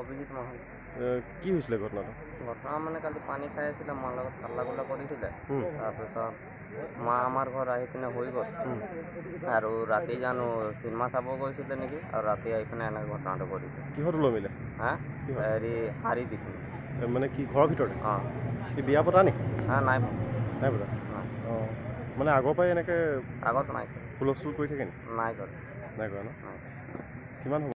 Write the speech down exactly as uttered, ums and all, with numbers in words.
অভিজিৎ মহন্ত। কি হৈছিলে ঘটনাটো? ঘটনা মানে কালি পানী খাই আছিলে, মাৰ লগত কাল্লা গোল্লা কৰিছিলে। তাৰপিছত মা আমাৰ ঘৰ আহি পিনে হৈ গ'ল আৰু ৰাতি জানো চিনেমা চাব গৈছিলে নেকি, আৰু ৰাতি আহি পিনে এনেকৈ ঘটনাটো কৰিছে। কিহত ওলমিলে? হা হেৰি শাৰী দি পিনে মানে কি ঘৰৰ ভিতৰতে? অঁ। কি বিয়া পতা নেকি? হা নাই নাই পতা। অঁ, মানে আগৰ পৰাই এনেকৈ আগত নাই হুলস্থুল কৰি থাকে নেকি? নাই কৰা নাই কৰা ন? নাই। কিমান